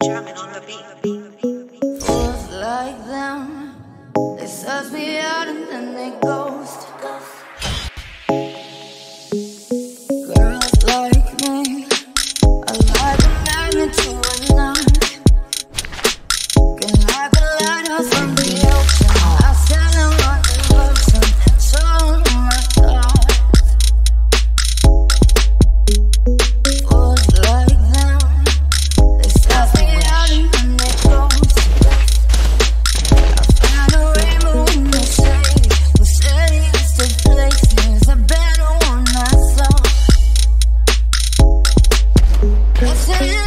Fools like them, they suss me out and then they ghost. Girls like me, I like a magnet to a knife. Can like a lighthouse from the ocean. I sell them on devotion and so my God. Fools like them, they suss me out and then they ghost. I find a rainbow in the shade, the shadiest of places, a better one I saw. I said,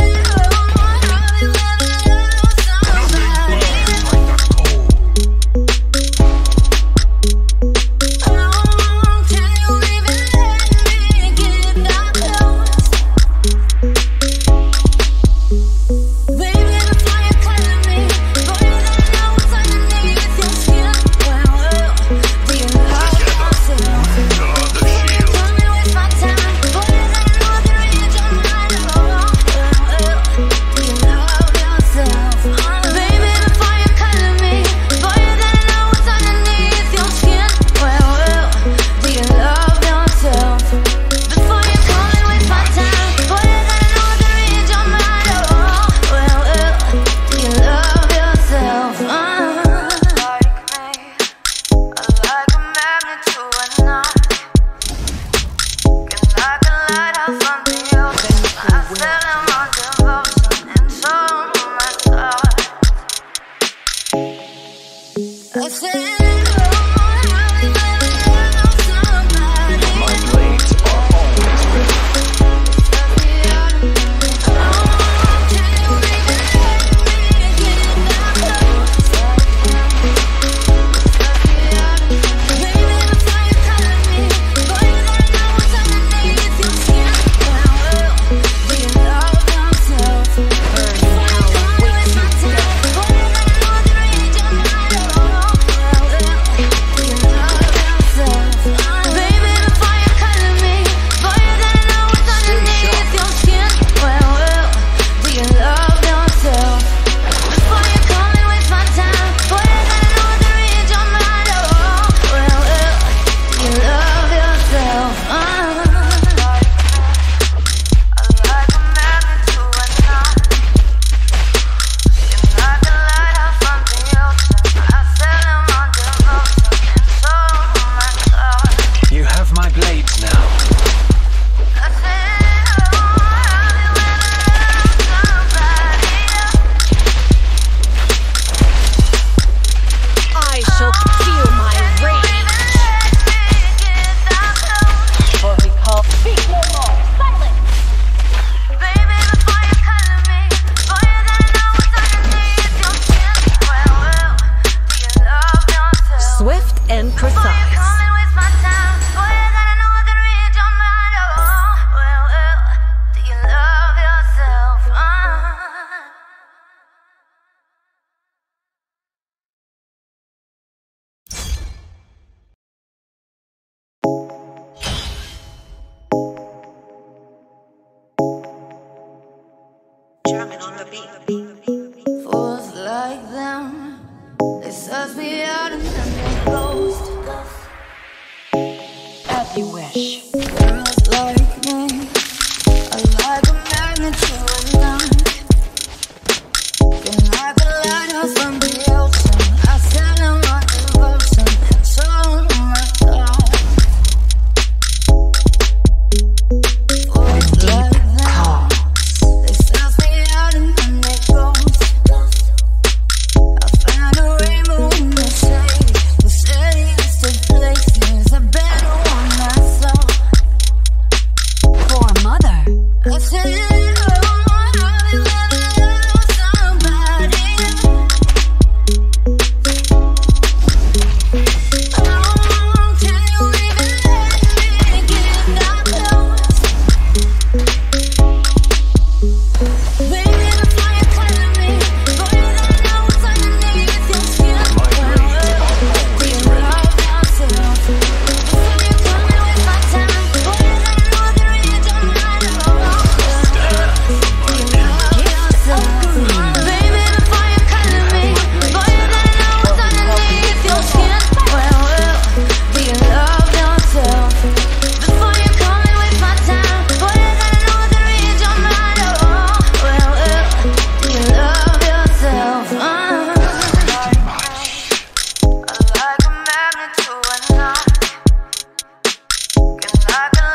fools like them, they suss me out and then they ghost. As you wish. Girls like me, I like a magnet to a knife. Can like a lighthouse from the ocean. I sell them on devotion and so my God. Fools like them, they suss me out and then they ghost.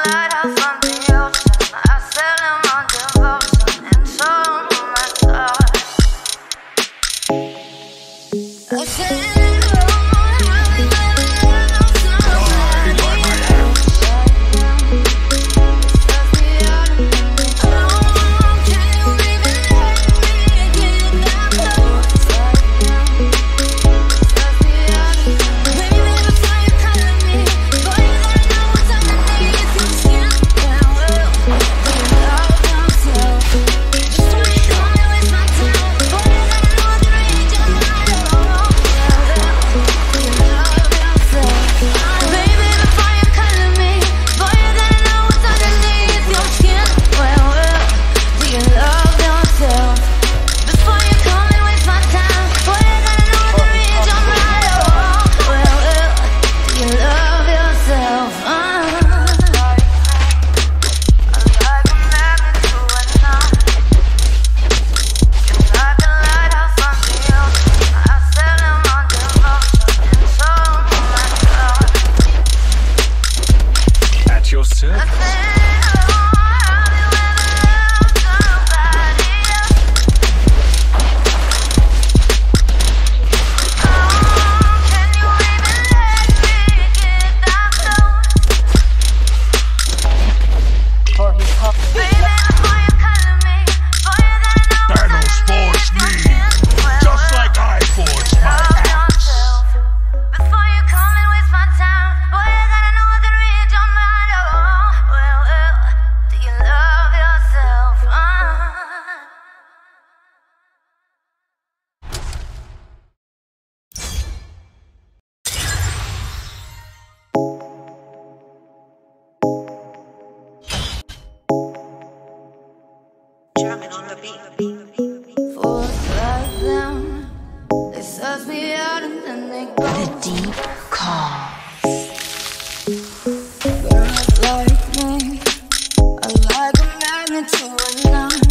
Drumming on the beat. Fools like them, they suss me out and then they go. The deep calls. Girls like me, I like a magnet to a nine.